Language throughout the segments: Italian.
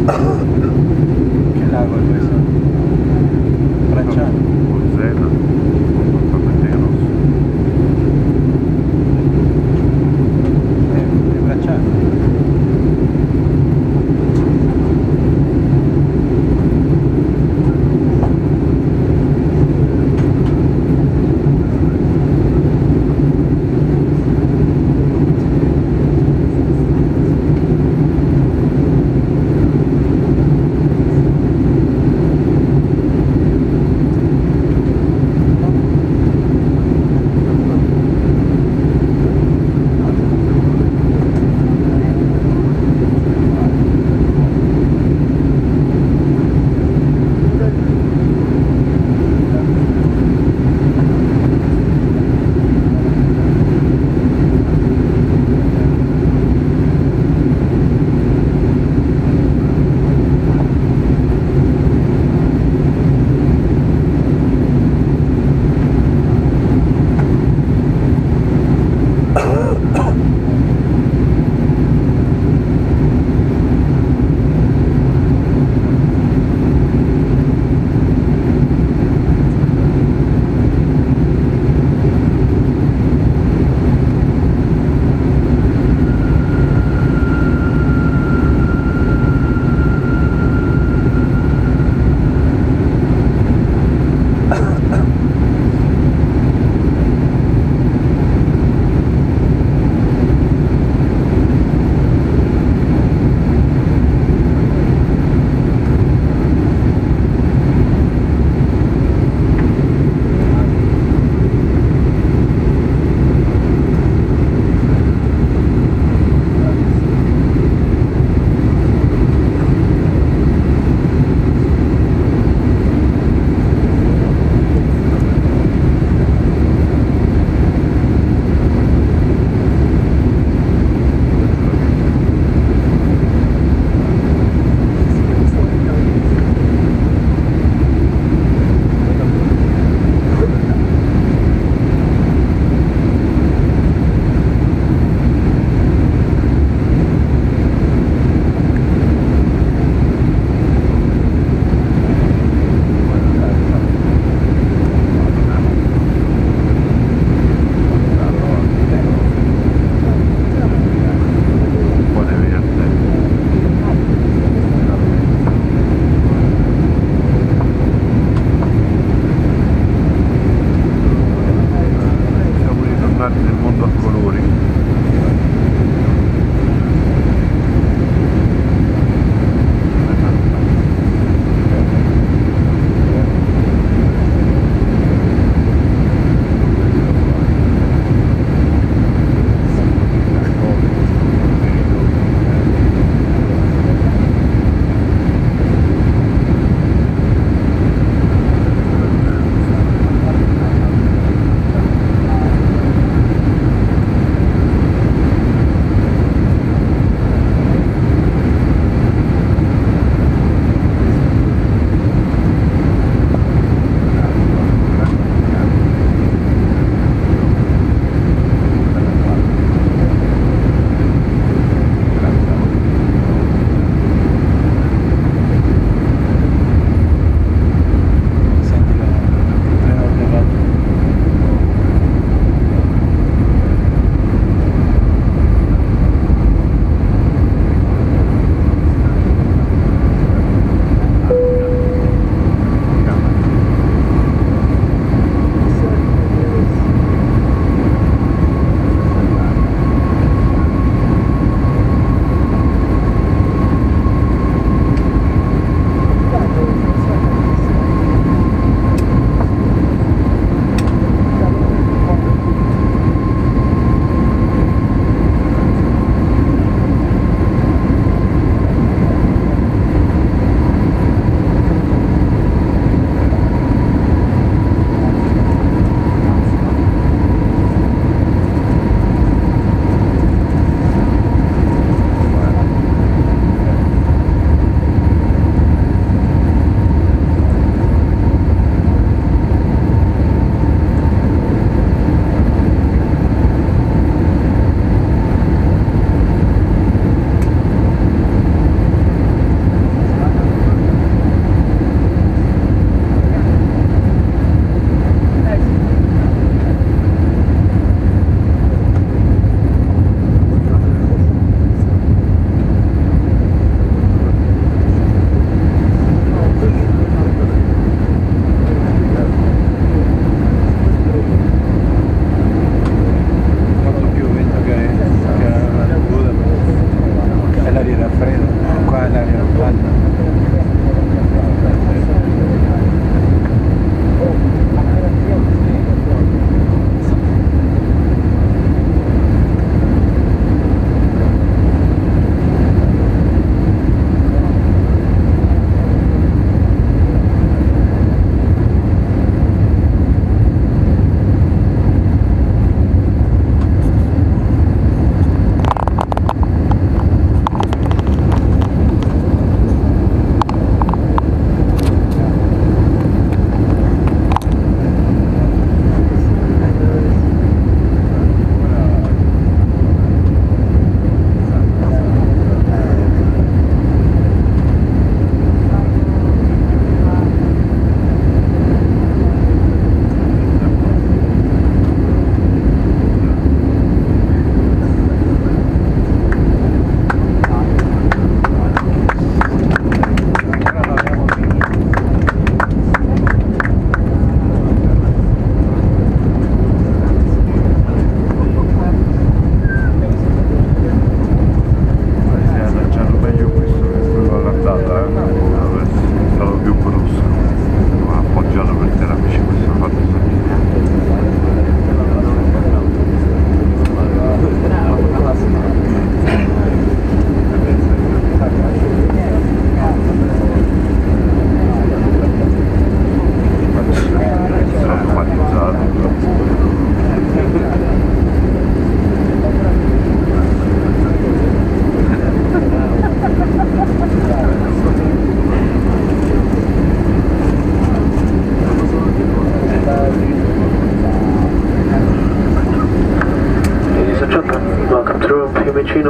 Che lago è questo? Bracciano. Bolsena, Papateros. È Bracciano.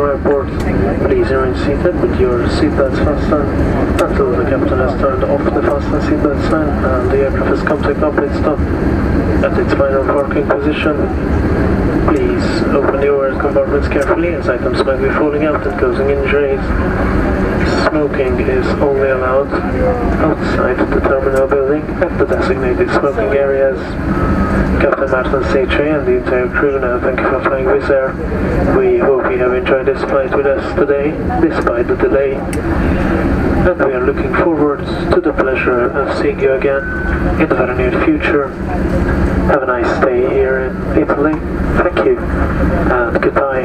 Heathrow Airport. Please remain seated with your seatbelts fastened until the captain has turned off the fasten seatbelt sign and the aircraft has come to a complete stop at its final parking position. Please open the overhead compartments carefully as items might be falling out and causing injuries. Smoking is only allowed outside the terminal building at the designated smoking areas. Captain Martin Seychey and the entire crew now thank you for flying Wizz Air. We hope you have enjoyed this flight with us today, despite the delay. And we are looking forward to the pleasure of seeing you again in the very near future. Have a nice stay here in Italy. Thank you and goodbye.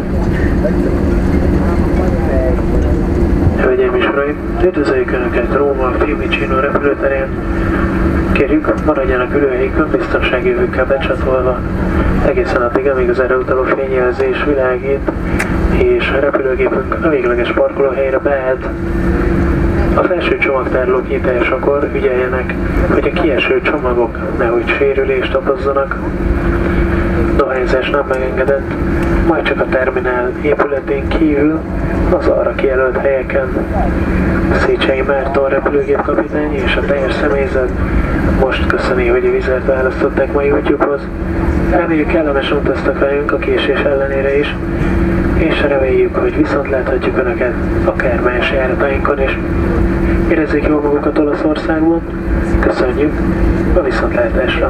Hölgyeim és uraim, üdvözöljük Önöket Róma Fiumicino repülőterén. Kérjük, maradjanak ülőhelyükön biztonsági övükkel becsatolva, egészen addig, amíg az erre utaló fényjelzés világít, és a repülőgépünk a végleges parkolóhelyre beállt. A felső csomagtárló nyitásakor ügyeljenek, hogy a kieső csomagok nehogy sérülést okozzanak. Dohányzás nem megengedett, majd csak a terminál épületén kívül az arra kijelölt helyeken. Széchenyi Márton repülőgépkapitány és a teljes személyzet most köszöni, hogy a Wizz Air-t választották mai útjukhoz. Reméljük kellemesen utaztak velünk a késés ellenére is, és reméljük, hogy viszont láthatjuk Önöket akár más járatainkon is. Érezzék jól magukat Olaszországban, köszönjük, a viszontlátásra!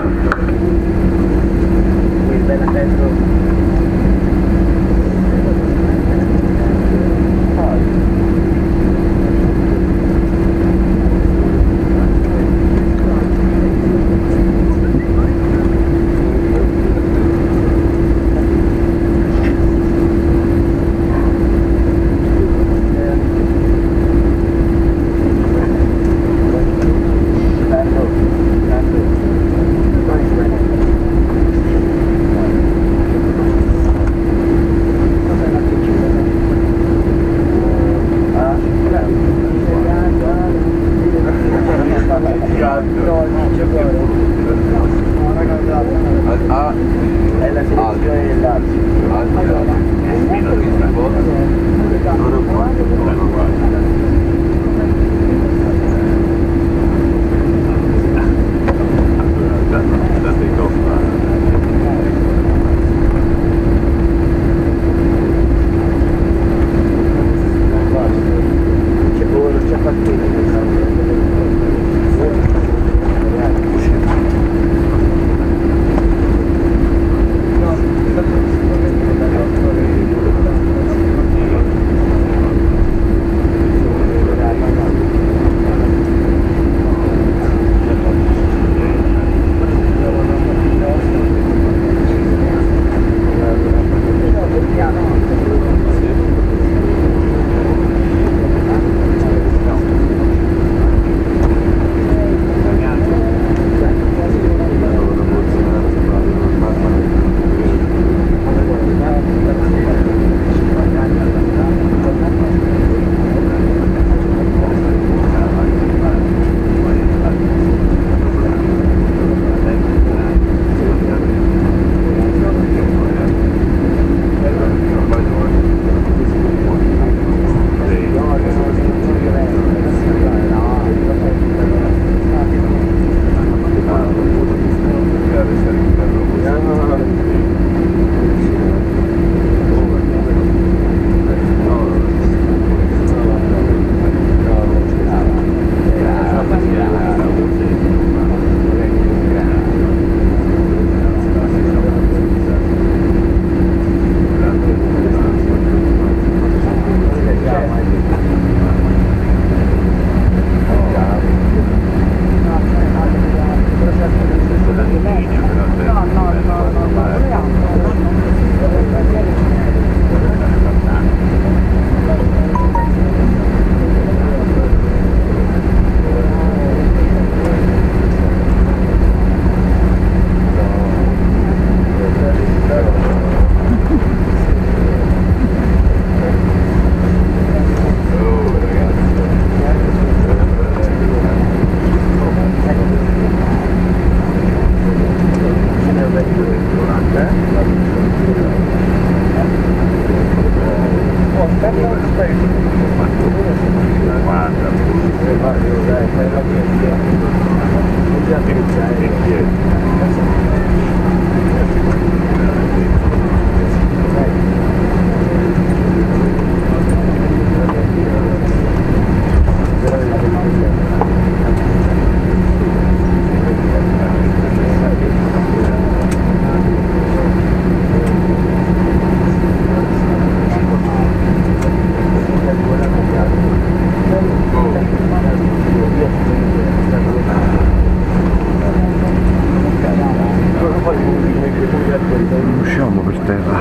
Non usciamo per terra.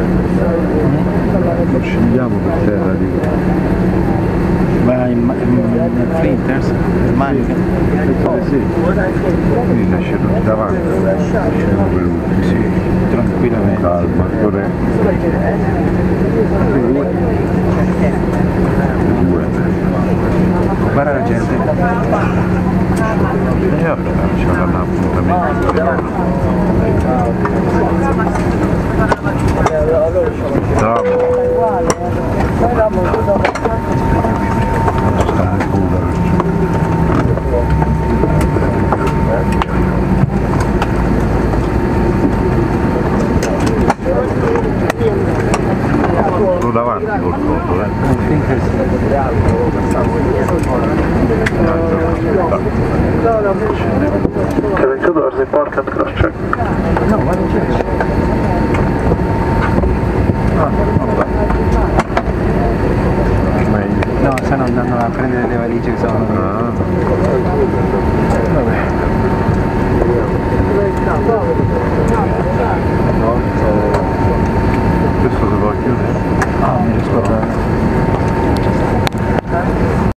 Non scendiamo per terra, dico. Ma in Flinters? In Manica? Sì. Quindi nasce tutti davanti. Siamo venuti, sì. Tranquillamente. Calma, corretto. Guarda la gente. E ora c'è un appuntamento. Sono davanti col conto, Kevin Tudor, the park and cross check. No, ma non c'è. vabbè. Meglio. No, stanno andando a prendere le valigie che sono. Ah. Vabbè. Questo si può chiudere? Ah, mi riscordo.